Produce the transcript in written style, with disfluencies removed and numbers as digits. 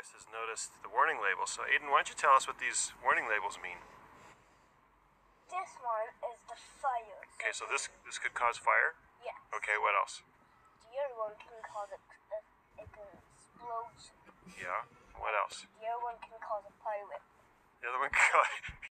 Bryce has noticed the warning labels. So Aiden, why don't you tell us what these warning labels mean? This one is the fire. Okay, so this could cause fire? Yes. Okay, what else? The other one can cause an explosion. Yeah, what else? The other one can cause a pirate. The other one could cause...